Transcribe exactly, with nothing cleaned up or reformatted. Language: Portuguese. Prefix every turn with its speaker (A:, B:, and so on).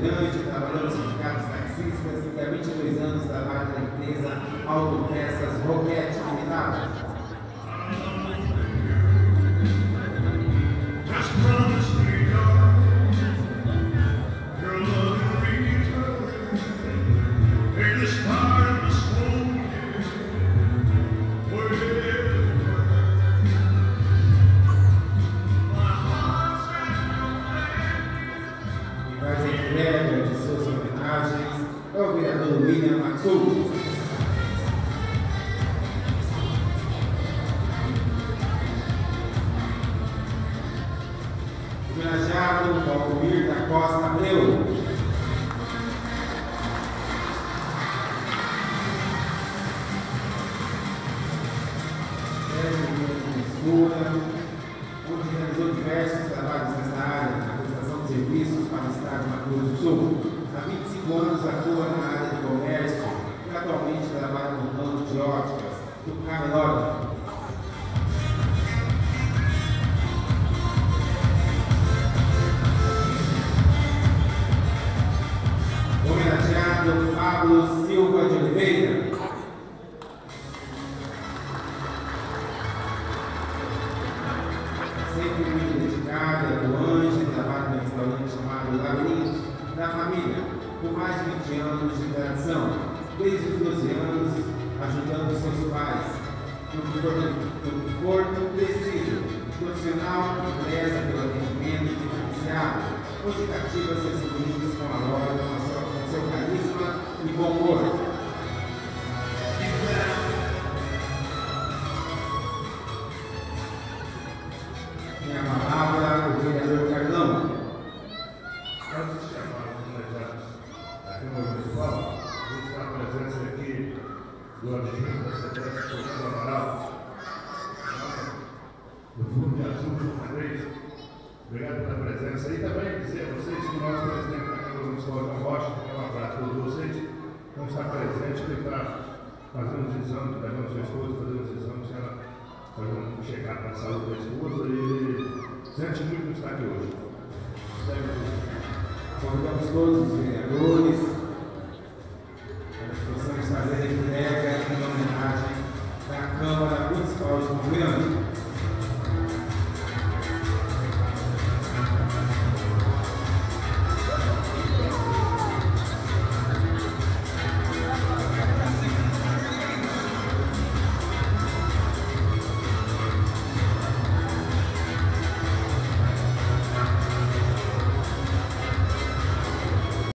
A: Grande, trabalhou nos sindicatos taxistas e há vinte e dois anos trabalha na empresa Autopeças Roquete Limitada. De suas homenagens é o vereador William Maxou. Homenageado Valmir da Costa Abreu. Onde realizou diversos trabalhos nessa área, na prestação de serviços para o estado de Mato Grosso do Sul. Há vinte e cinco anos atua na área de comércio e atualmente trabalha no ramo de óticas do Camelódromo. Homenageado Pablo Silva de Oliveira. Sempre muito dedicado, atuante, trabalha no restaurante chamado Labirintos da Família, por mais de vinte anos de tradição, desde os doze anos, ajudando seus pais, no que for, no que for preciso, profissional que preza pelo atendimento diferenciado, onde cativa seus clientes com a loja, com, a sua, com seu carisma e bom humor. Minha palavra, o vereador Carlão.
B: Antes de chamar os homenageados da Câmara Municipal, a gente está a presença aqui do adjunto da Secretaria Fernando Amaral, do Fundo de Azul, três. Obrigado pela presença. E também dizer a vocês que nós, presidente da Câmara Municipal da Rocha, que é uma prática de vocês, vamos estar presentes, que está fazendo os exames, pegando sua esposa, fazendo os exames, ela fazendo um check-up na saúde da esposa e sente muito estar aqui hoje.
A: Convidamos todos os vereadores,